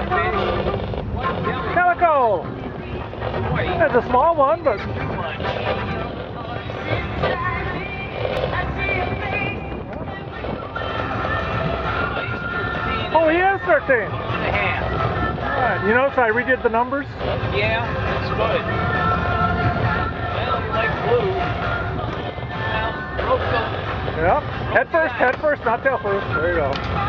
Calico! It's a small one, but... Oh, he is 13. Alright, you notice I redid the numbers? Yeah, that's good. Well, you like blue. Well, Yep. Head first, not tail first. There you go.